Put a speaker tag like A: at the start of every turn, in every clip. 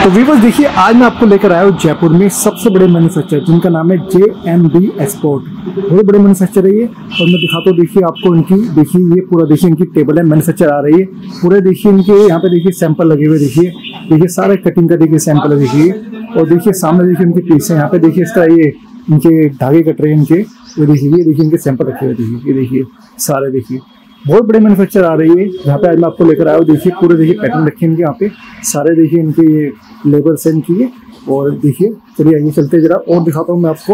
A: तो वीवर्स देखिए, आज मैं आपको लेकर आया हूँ जयपुर में सबसे बड़े मैन्युफैक्चरर जिनका नाम है JMB एक्सपोर्ट। बहुत बड़े मैन्युफैक्चरर है ये। और मैं दिखाता हूँ, देखिए आपको इनकी, देखिए ये पूरा देखिए इनकी टेबल है, मैन्युफैक्चर आ रही है पूरे। देखिए इनके यहाँ पे देखिए सैंपल लगे हुए, देखिए सारे कटिंग का देखिए सैंपल है देखिए। और देखिए सामने देखिए इनके पीस है, यहाँ पे देखिए इस तरह ये इनके धागे कट रहे हैं इनके। ये देखिए इनके सैंपल रखे हुए देखिए, ये देखिए सारे देखिए बहुत बड़े मैन्युफैक्चर आ रही है यहाँ पे। आज मैं आपको लेकर आया हूँ, देखिए पूरे देखिए पैटर्न रखे इनके यहाँ पे सारे। देखिए इनके ये लेबर से इनकी है। और देखिए चलिए आगे चलते जरा और दिखाता हूँ मैं आपको।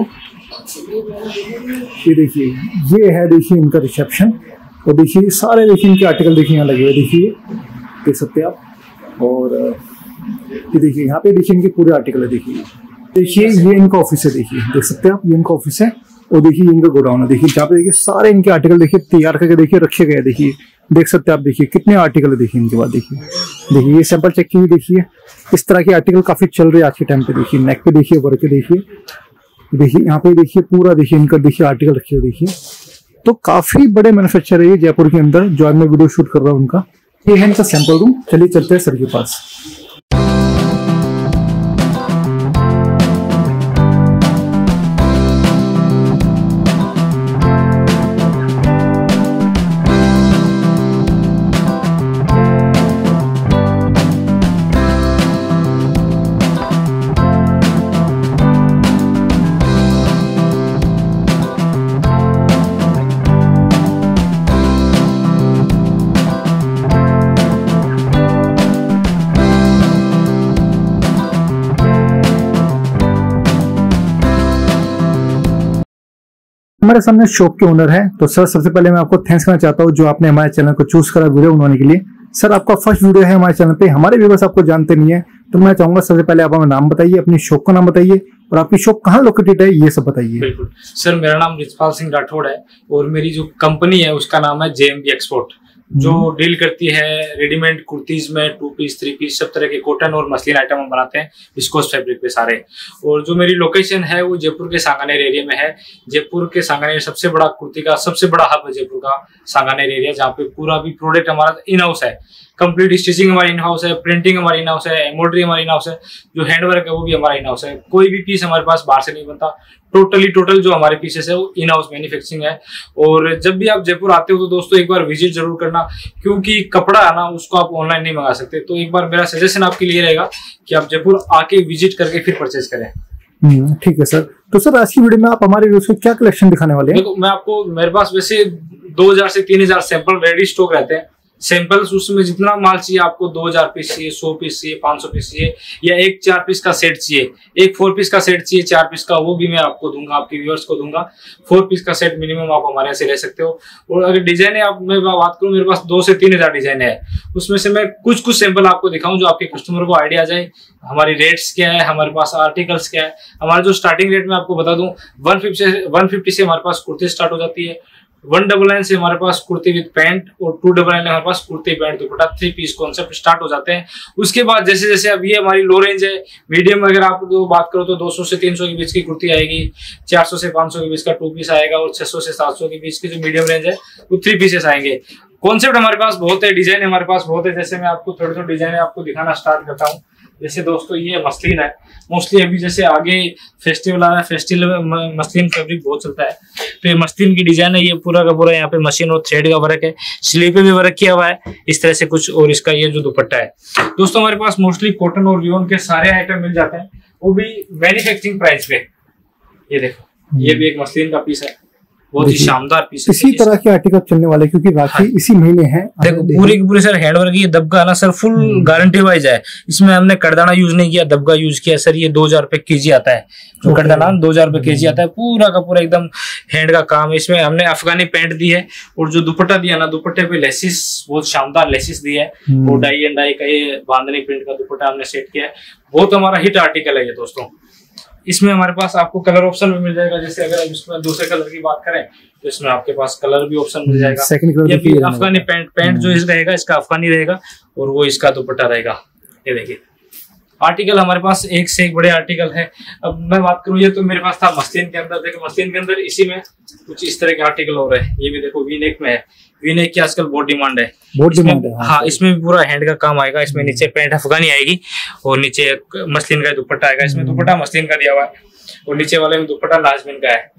A: ये देखिए ये है देखिए इनका रिसेप्शन। और देखिए सारे देखिए इनके आर्टिकल देखिए यहाँ लगे हुए, देखिए देख सकते हैं आप। और ये देखिए यहाँ पे देखिए इनके पूरे आर्टिकल है, देखिए ये इनका ऑफिस है, देखिए देख सकते हैं आप, ये इनका ऑफिस है। और देखिए इनका गोडाउन है, देखिए जहाँ पे देखिए सारे इनके आर्टिकल देखिए तैयार करके देखिए रखे गए, देखिए देख सकते हैं आप। देखिए कितने आर्टिकल है देखिए इनके बाद, देखिए ये सैंपल चेक की, देखिए इस तरह के आर्टिकल काफी चल रहे हैं आज के टाइम पे। देखिए नेक पे देखिए वर्क, देखिए यहाँ पे देखिए पूरा देखिए इनका देखिए आर्टिकल रखे हुए देखिए। तो काफी बड़े मैन्युफैक्चरर है ये जयपुर के अंदर, जो आज मैं वीडियो शूट कर रहा हूँ उनका। ये है इनका सैंपल रूम। चलिए चलते हैं सर के पास। हमारे सामने शॉप के ओनर है, तो सर सबसे पहले मैं आपको थैंक्स करना चाहता हूँ जो आपने हमारे चैनल को चूज करा वीडियो बनाने के लिए। सर आपका फर्स्ट वीडियो है हमारे चैनल पे, हमारे व्यूअर्स आपको जानते नहीं है, तो मैं चाहूंगा सबसे पहले आप हमें नाम बताइए, अपनी शॉप का नाम बताइए और आपकी शॉप कहाँ लोकेटेड है ये सब बताइए।
B: बिल्कुल सर, मेरा नाम रिचपाल सिंह राठौड़ है और मेरी जो कंपनी है उसका नाम है JMB एक्सपोर्ट, जो डील करती है रेडीमेड कुर्तीज में 2 पीस 3 पीस सब तरह के कॉटन और मसलिन आइटम हम बनाते हैं विस्कोस फैब्रिक पे सारे। और जो मेरी लोकेशन है वो जयपुर के सांगानेर एरिया में है। जयपुर के सांगानेर सबसे बड़ा कुर्ती का सबसे बड़ा हब है जयपुर का सांगानेर एरिया, जहाँ पे पूरा भी प्रोडक्ट हमारा इन हाउस है। कंप्लीट स्टिचिंग हमारी इन हाउस है, प्रिंटिंग हमारी इन हाउस है, एम्ब्रॉयडरी हमारी इन हाउस है, जो हैंडवर्क है वो भी हमारा इन हाउस है। कोई भी पीस हमारे पास बाहर से नहीं बनता, टोटल जो हमारे पीसेस है वो इन हाउस मैन्युफैक्चरिंग है। और जब भी आप जयपुर आते हो तो दोस्तों एक बार विजिट जरूर करना, क्योंकि कपड़ा है ना उसको आप ऑनलाइन नहीं मंगा सकते। तो एक बार मेरा सजेशन आपके लिए रहेगा कि आप जयपुर आके विजिट करके फिर परचेज करें।
A: ठीक है सर। तो सर आज की वीडियो में आप हमारे व्यूअर्स को क्या कलेक्शन दिखाने वाले हैं?
B: देखो मैं आपको, मेरे पास वैसे 2000 से 3000 सैंपल रेडी स्टॉक रहते हैं। सैंपल्स उसमें जितना माल चाहिए आपको, 2000 पीस चाहिए, 100 पीस चाहिए, 500 पीस चाहिए, या एक 4 पीस का सेट चाहिए, एक 4 पीस का सेट चाहिए 4 पीस का, वो भी मैं आपको दूंगा, आपके व्यूअर्स को दूंगा। 4 पीस का सेट मिनिमम आप हमारे यहाँ से ले सकते हो। और अगर डिजाइन है, आप मैं बात करूँ, मेरे पास 2 से 3000 डिजाइन है। उसमें से मैं कुछ सैंपल आपको दिखाऊं जो आपके कस्टमर को आइडिया आ जाए हमारी रेट्स क्या है, हमारे पास आर्टिकल्स क्या है। हमारा जो स्टार्टिंग रेट में आपको बता दूं, 150 से हमारे पास कुर्ती स्टार्ट हो जाती है। 199 से हमारे पास कुर्ती विद पैंट और 299 हमारे पास kurti pant dupatta 3 piece concept start हो जाते हैं। उसके बाद जैसे जैसे अब ये हमारी लो रेंज है, मीडियम अगर आप बात करो तो 200 से 300 के बीच की कुर्ती आएगी, 400 से 500 के बीच का 2 पीस आएगा, और 600 से 700 के बीच की जो मीडियम रेंज है वो 3 पीसेस आएंगे। कॉन्सेप्ट हमारे पास बहुत है, डिजाइन हमारे पास बहुत है। जैसे मैं आपको थोड़ी डिजाइन आपको दिखाना स्टार्ट करता हूँ। जैसे दोस्तों ये मसलिन है, मोस्टली अभी जैसे आगे फेस्टिवल आ रहा है, फेस्टिवल में मसलिन फैब्रिक बहुत चलता है। तो ये मसलिन की डिजाइन है, ये पूरा का पूरा यहाँ पे मशीन और थ्रेड का वर्क है, स्लीव पे भी वर्क किया हुआ है इस तरह से कुछ। और इसका ये जो दुपट्टा है दोस्तों, हमारे पास मोस्टली कॉटन और रियोन के सारे आइटम मिल जाते हैं, वो भी मैन्युफैक्चरिंग प्राइस पे। ये देखो ये भी एक मसलिन का पीस है, बहुत ही शानदार पीस है।
A: इसी तरह के आर्टिकल चलने वाले, क्योंकि राखी इसी महीने है।
B: देखो पूरी की पूरी सर हैंडवर्क, ये दबका है ना सर, फुल गारंटी वाइज है। इसमें हमने करदाना यूज नहीं किया, दबका यूज किया सर। ये 2000 रुपए केजी आता है, जो करदाना 2000 रुपए केजी आता है, पूरा का पूरा एकदम हैंड का काम है। इसमें हमने अफगानी पैंट दी है, और जो दुपट्टा दिया ना, दुपट्टे पे लेसिस बहुत शानदार लेसिस दी है, और डाई एंड डाई का ये बांधनी प्रिंट का दुपट्टा हमने सेट किया है। बहुत हमारा हिट आर्टिकल है ये दोस्तों। इसमें हमारे पास आपको कलर ऑप्शन भी मिल जाएगा। जैसे अगर इसमें दूसरे कलर की बात करें तो इसमें आपके पास कलर भी ऑप्शन मिल जाएगा। ये भी अफगानी पैंट जो इस रहेगा, इसका अफगानी रहेगा, और वो इसका दुपट्टा रहेगा। ये देखिए आर्टिकल हमारे पास एक से एक बड़े आर्टिकल है। अब मैं बात करूँ, ये तो मेरे पास था मस्लिन के अंदर। देखो मस्लिन के अंदर इसी में कुछ इस तरह के आर्टिकल हो रहे हैं। ये भी देखो वी नेक में है। वी नेक की आजकल बहुत डिमांड है,
A: बहुत डिमांड है।
B: हाँ, इसमें भी पूरा हैंड का काम आएगा। इसमें नीचे पैंट अफगानी आएगी और नीचे मस्लिन का दुपट्टा आएगा। इसमें दुपट्टा मस्लिन का दिया हुआ है और नीचे वाले में दुपट्टा लाजमिन का है।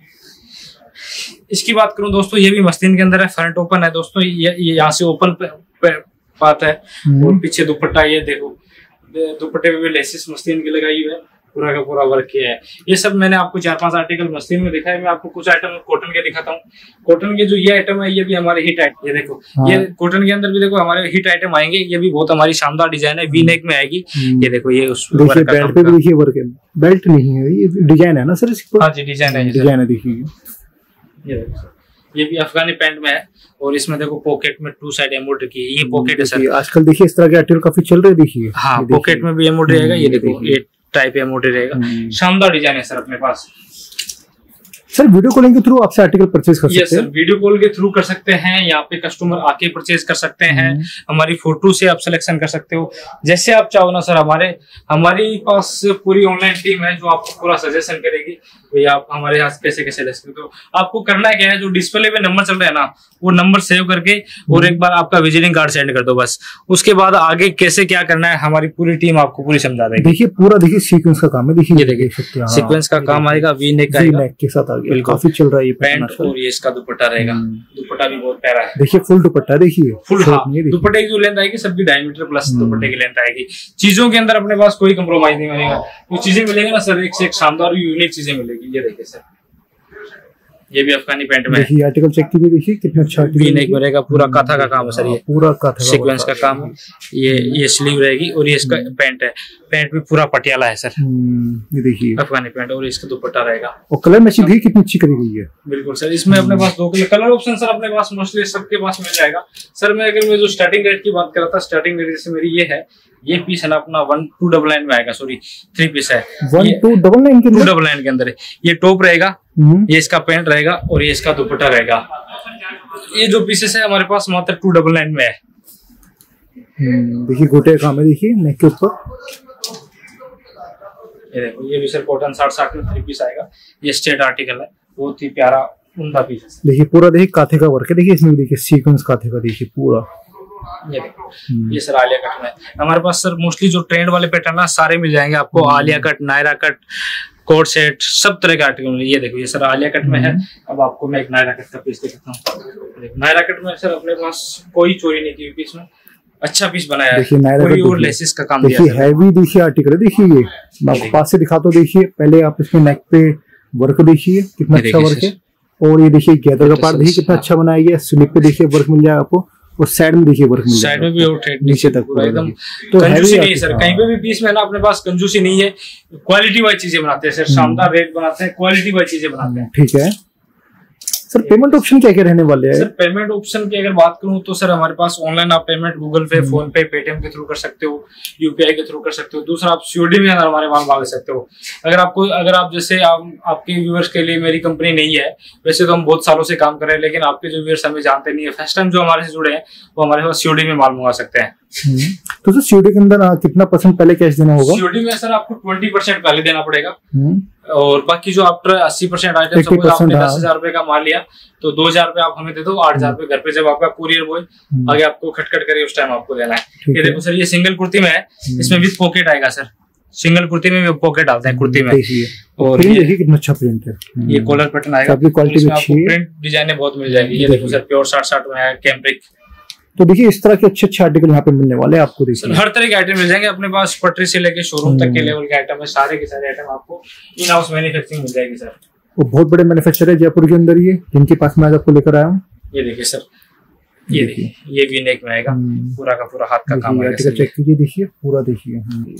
B: इसकी बात करूं दोस्तों, ये भी मस्लिन के अंदर है। फ्रंट ओपन है दोस्तों, ये यहाँ से ओपन पाता है और पीछे दुपट्टा, ये देखो दुपट्टे पे भी लेसिस मस्लिन की लगाई हुई है, पूरा का पूरा वर्क किया है। ये सब मैंने आपको 4-5 आर्टिकल मस्लिन में दिखाया। मैं आपको कुछ आइटम कॉटन के दिखाता हूँ। कॉटन के जो ये आइटम है, ये भी हमारे हिट आइटम। ये देखो ये कॉटन के अंदर भी देखो हमारे हिट आइटम आएंगे। ये भी बहुत हमारी शानदार डिजाइन है, वी नेक में आएगी। ये देखो ये उस
A: बेल्ट पे भी देखिए वर्क है, बेल्ट नहीं है, ये डिजाइन है ना सर इसको?
B: हाँ जी, डिजाइन है,
A: डिजाइन है। देखिए
B: ये देखो, ये भी अफगानी पैंट में है और इसमें देखो पॉकेट में 2 साइड एम्ब्रॉयडरी की ये पॉकेट है सर।
A: आजकल देखिए इस तरह के आर्टिकल काफी चल रहे। देखिए
B: हाँ, पॉकेट में भी एम्ब्रॉयडरी रहेगा। ये देखो ये टाइप एम्ब्रॉयडरी रहेगा। शानदार डिजाइन है सर अपने पास।
A: सर वीडियो कॉलिंग के थ्रू आपसे आर्टिकल परचेज कर सकते हैं?
B: वीडियो कॉल के थ्रू कर सकते हैं। यहाँ पे कस्टमर आके परचेज कर सकते हैं। हमारी फोटो से आप सिलेक्शन कर सकते हो, जैसे आप चाहो ना सर। हमारी पास पूरी ऑनलाइन टीम है जो आपको पूरा सजेशन करेगी भैया आप हमारे यहाँ कैसे कैसे ले सकते हो। आपको करना क्या है, जो डिस्प्ले पे नंबर चल रहा है ना, वो नंबर सेव करके और एक बार आपका विजिटिंग कार्ड सेंड कर दो बस। उसके बाद आगे कैसे क्या करना है हमारी पूरी टीम आपको पूरी समझा देगी।
A: देखिए पूरा देखिए सीक्वेंस का काम है। देखिए ये देखिए
B: सीक्वेंस का काम आएगा, वी नेक
A: के साथ काफी चल रहा है ये
B: पैंट और ये इसका दुपट्टा रहेगा। दुपट्टा भी बहुत प्यारा है।
A: देखिए फुल दुपट्टा, देखिए
B: फुल। हाँ, दुपट्टे की जो लेंथ आएगी सबकी डायमीटर प्लस दुपट्टे की लेंथ आएगी। चीजों के अंदर अपने पास कोई कंप्रोमाइज नहीं मिलेगा। वो चीजें मिलेंगी ना सर, एक से एक शानदार यूनिक चीजें मिलेगी। ये देखिए सर, ये भी अफगानी पैंट में
A: देखिए आर्टिकल चेक कीजिए। देखिए कितना अच्छा
B: वी नेक में रहेगा। पूरा काथा का काम है सर, ये
A: पूरा काथा
B: सीक्वेंस का काम है। ये स्लीव रहेगी और ये इसका पैंट है। पैंट भी पूरा पटियाला है सर।
A: ये देखिए
B: अफगानी पैंट और इसका दुपट्टा रहेगा।
A: और कलर मैचिंग भी कितनी अच्छी करी गई है।
B: बिल्कुल सर, इसमें अपने पास 2 कलर ऑप्शन सर अपने पास मोस्टली सबके पास मिल जाएगा सर। मैं अगर मैं जो स्टार्टिंग रेट की बात कर रहा था, स्टार्टिंग रेट जैसे मेरी ये है, ये पीस है ना अपना 1299 में आएगा। सॉरी 3 पीस है। 1299 के अंदर ये टॉप रहेगा, ये इसका पैंट रहेगा और ये इसका दुपट्टा रहेगा। ये जो पीसेस है हमारे पास मात्र 299 में है।
A: देखिए गोटे काम है। देखिए नेक के ऊपर
B: ये देखो, ये भी सर कॉटन 60 में 3 पीस आएगा। ये स्टेट आर्टिकल है, बहुत ही प्यारा उम्दा पीस है।
A: देखिए पूरा देखिए काथे का वर्क है। देखिए इसमें देखिए सीक्वेंस काथे का देखिए पूरा।
B: ये देखो, ये सर आलिया कट में हमारे पास सर मोस्टली जो ट्रेंड वाले पैटर्न है सारे मिल जाएंगे आपको। Alia cut, Naira cut, coat set, सब तरह के आर्टिकल। ये देखो ये सर आलिया कट में है। अब आपको मैं एक नायरा कट का पीस दिखाता हूँ। नायरा कट में सर अपने पास कोई चोरी नहीं की हुई पीस में, अच्छा पीस बनाया है।
A: देखिए नायरा कट
B: और लेसिस का काम दिया
A: देखिए हैवी देखिए आर्टिकल है। देखिए ये मैं आपको पास से दिखाता हूँ। देखिए पहले आप इसमें नेक पे वर्क देखिए कितना अच्छा वर्क है। और ये देखिए गैदर का पार्ट देखिए कितना अच्छा बनाया गया। स्लिप पे देखिए वर्क मिल जाएगा आपको और साइड में देखिए वर्क मिल जाएगा।
B: साइड में भी और नीचे तक पूरा एकदम
A: तो
B: कंजूसी नहीं है सर। कहीं पे भी पीस में ना अपने पास कंजूसी नहीं है। क्वालिटी वाइज चीजें बनाते हैं सर, शानदार रेट बनाते हैं, क्वालिटी वाइज चीजें बनाते हैं।
A: ठीक है सर। पेमेंट ऑप्शन क्या क्या रहने वाले हैं
B: सर? पेमेंट ऑप्शन की अगर बात करूं तो सर हमारे पास ऑनलाइन आप payment Google Pay, PhonePe, Paytm के थ्रू कर सकते हो, यूपीआई के थ्रू कर सकते हो। दूसरा आप सीओडी में हमारे माल मांग सकते हो। अगर आप जैसे आपके व्यूअर्स के लिए मेरी कंपनी नहीं है, वैसे तो हम बहुत सालों से काम कर रहे हैं, लेकिन आपके जो व्यूअर्स हमें जानते नहीं है, फर्स्ट टाइम जो हमारे से जुड़े हैं वो हमारे पास सीओडी में माल मंगा सकते हैं।
A: तो सर सीओडी के अंदर कितना % पहले कैश देना होगा?
B: सीओडी में सर आपको 20% पहले देना पड़ेगा और बाकी जो आफ्टर 80% आइटम, सपोज आपने 10,000 रुपए का माल लिया तो 2,000 रुपए आप हमें दे दो, 8,000 रुपए घर पे जब आपका कुरियर बॉय आगे आपको खटखट करे उस टाइम आपको देना है। ये देखो सर, ये सिंगल कुर्ती में है, इसमें विद पॉकेट आएगा सर। सिंगल कुर्ती में पॉकेट डालते हैं कुर्ती में।
A: और ये देखिए कितना अच्छा प्रिंट है।
B: ये कॉलर पैटर्न आएगा,
A: क्वालिटी अच्छी है,
B: प्रिंट डिजाइने बहुत मिल जाएगी। ये देखो सर प्योर 60 में है, कैम्ब्रिक।
A: तो देखिए इस तरह के अच्छे आर्टिकल यहाँ पे मिलने वाले हैं आपको। देखिए
B: हर तरह के आइटम मिल जाएंगे अपने पास, पटरी से लेके शोरूम तक के लेवल के आइटम है। सारे के सारे आइटम आपको इन हाउस मैन्युफैक्चरिंग मिल जाएगी सर।
A: वो बहुत बड़े मैन्युफैक्चरर है जयपुर के अंदर, ये जिनके पास मैं आज आपको लेकर आया हूँ।
B: ये देखिए सर, ये देखिए ये वी नेक में आएगा, पूरा का पूरा हाथ का काम है।
A: आर्टिकल चेक कीजिए, देखिए पूरा देखिए।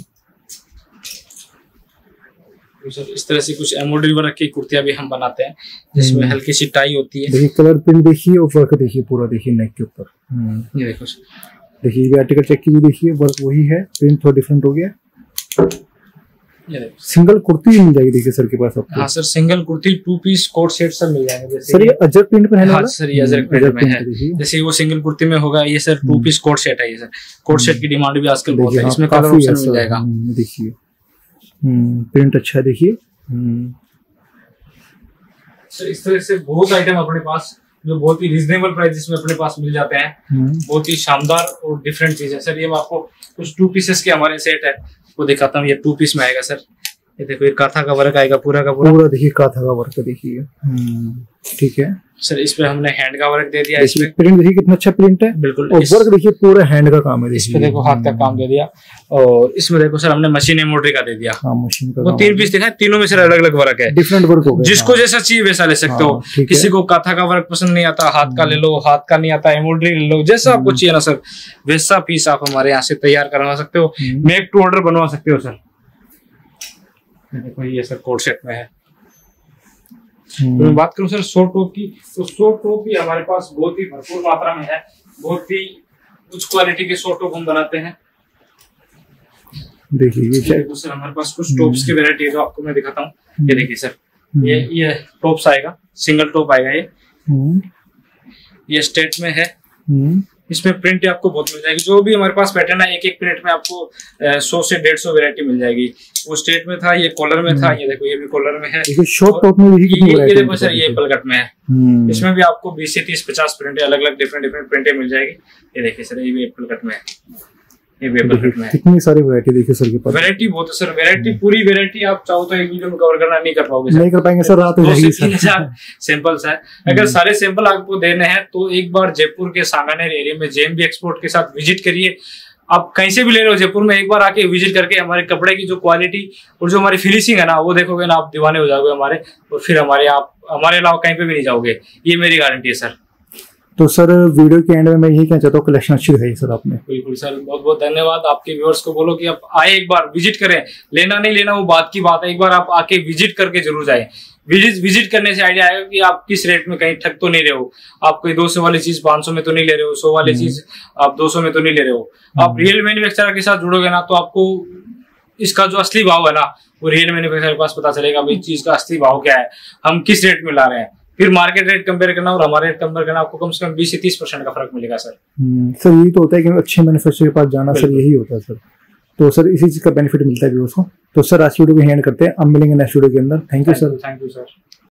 B: सर इस तरह से कुछ एम्ब्रॉयडरी वर्क की कुर्तियां भी हम बनाते हैं जिसमें हल्की सी टाई होती है।
A: देखिए कलर प्रिंट देखिए और वर्क देखिए पूरा देखिए नेक के ऊपर।
B: ये देखो सर,
A: देखिए ये आर्टिकल चेक कीजिए, देखिए वर्क वही है, प्रिंट थोड़ा डिफरेंट हो गया।
B: ये देखो
A: सिंगल कुर्ती भी मिल जाएगी देखिए सर के पास आपको।
B: हाँ sir, single kurti 2 piece coat set सब मिल जाएंगे। जैसे
A: सर ये अजरक प्रिंट पर है ना?
B: हाँ सर, ये अजरक प्रिंट में है। जैसे वो सिंगल कुर्ती में होगा, ये सर 2 पीस कोट सेट है। ये सर कोट सेट की डिमांड भी आजकल बहुत है, इसमें कलर ऑप्शन मिल जाएगा।
A: देखिए प्रिंट अच्छा है देखिए।
B: सर इस तरह से बहुत आइटम अपने पास जो बहुत ही रिजनेबल प्राइस में अपने पास मिल जाते हैं। बहुत ही शानदार और डिफरेंट चीज है सर। ये मैं आपको कुछ 2 पीसेस के हमारे सेट है वो दिखाता हूँ। ये 2 पीस में आएगा सर। ये देखो, ये काथा का वर्क आएगा पूरा का पूरा
A: देखिए काथा का वर्क देखिए। ठीक है
B: सर, इस पे हमने हैंड का वर्क दे दिया। इसमें
A: प्रिंट देखिए कितना अच्छा प्रिंट है।
B: बिल्कुल,
A: और वर्क देखिए पूरा हैंड का काम है।
B: इस पे देखो हाथ का काम दे दिया। और इसमें देखो सर हमने मशीन एम्ब्रॉयडरी का दे दिया।
A: हाँ, मशीन का
B: वो 3 पीस दिखा, तीनों में सर अलग अलग वर्क है,
A: डिफरेंट वर्क हो गया।
B: जिसको जैसा चाहिए वैसा ले सकते हो। किसी को काथा का वर्क पसंद नहीं आता, हाथ का ले लो, हाथ का नहीं आता एम्ब्रॉयडरी ले लो, जैसा आपको चाहिए ना सर वैसा पीस आप हमारे यहाँ से तैयार करवा सकते हो। मेक टू ऑर्डर बनवा सकते हो सर। देखो ये सर कोट सेट में है। तो मैं बात करूं सर शॉर्ट टॉप की, तो शॉर्ट टॉप भी हमारे पास बहुत ही भरपूर मात्रा में है। बहुत ही उच्च क्वालिटी के शॉर्ट टॉप हम बनाते हैं।
A: देखिए
B: देखो सर हमारे पास कुछ टॉप्स की वैरायटी है जो आपको मैं दिखाता हूँ। ये देखिए सर, ये टॉप्स आएगा, सिंगल टॉप आएगा। ये स्टेट में है। इसमें प्रिंट आपको बहुत मिल जाएगी। जो भी हमारे पास पैटर्न है, एक एक प्रिंट में आपको 100 से 150 वैरायटी मिल जाएगी। वो स्टेट में था, ये कॉलर में था। ये देखो, ये भी कॉलर में है।
A: शॉर्ट टॉप में भी
B: ये देखो सर, ये एप्पल कट में है। इसमें भी आपको 20 से 30-50 प्रिंट अलग अलग डिफरेंट प्रिंटें मिल जाएगी। ये देखिए सर, ये भी एप्पल कट में है। ये भी एप्पल कट में है।
A: कितनी सारी वैरायटी देखिए सर के पास।
B: वैरायटी बहुत है सर। वैरायटी पूरी वैरायटी आप चाहो तो एक वीडियो में कवर करना नहीं कर पाओगे,
A: नहीं कर पाएंगे सर। रात हो जाएगी सर।
B: सैंपल्स है। अगर सारे सैंपल आपको देने हैं तो एक बार जयपुर के सांगानेर एरिया में जेएमबी एक्सपोर्ट के साथ विजिट करिए। आप कहीं से भी ले रहे हो जयपुर में, एक बार आके विजिट करके हमारे कपड़े की जो क्वालिटी और जो हमारी फिनिशिंग है ना, वो देखोगे ना आप दीवाने हो जाओगे हमारे। और फिर हमारे अलावा कहीं पे भी नहीं जाओगे, ये मेरी गारंटी है सर।
A: तो सर वीडियो के एंड में मैं यही कहना चाहता हूँ, कलेक्शन अच्छी दिखाई सर आपने।
B: बिल्कुल सर, बहुत बहुत धन्यवाद। आपके व्यूअर्स को बोलो कि आप आए, एक बार विजिट करें। लेना नहीं लेना वो बात की बात है, एक बार आप आके विजिट करके जरूर जाए। विजिट करने से आइडिया आएगा कि आप किस रेट में कहीं ठग तो नहीं रहे हो। आप कोई 200 वाली चीज 500 में तो नहीं ले रहे हो, 100 वाली चीज आप 200 में तो नहीं ले रहे हो। आप रियल मैन्युफैक्चरर के साथ जुड़ोगे ना तो आपको इसका जो असली भाव है ना, वो रियल मैन्युफैक्चरर के पास पता चलेगा भाई चीज का असली भाव क्या है, हम किस रेट में ला रहे हैं। फिर मार्केट रेट कंपेयर करना और हमारे रेट कंपेयर करना, आपको कम से कम 20 से 30% का फर्क मिलेगा सर।
A: सर यही तो होता है कि अच्छे मैन्युफैक्चरर के पास जाना सर, यही होता है सर। तो सर इसी चीज का बेनिफिट मिलता है भी उसको। तो सर आज वीडियो को एंड करते हैं, अब मिलेंगे नेक्स्ट वीडियो के अंदर। Thank you sir.
B: Thank you sir.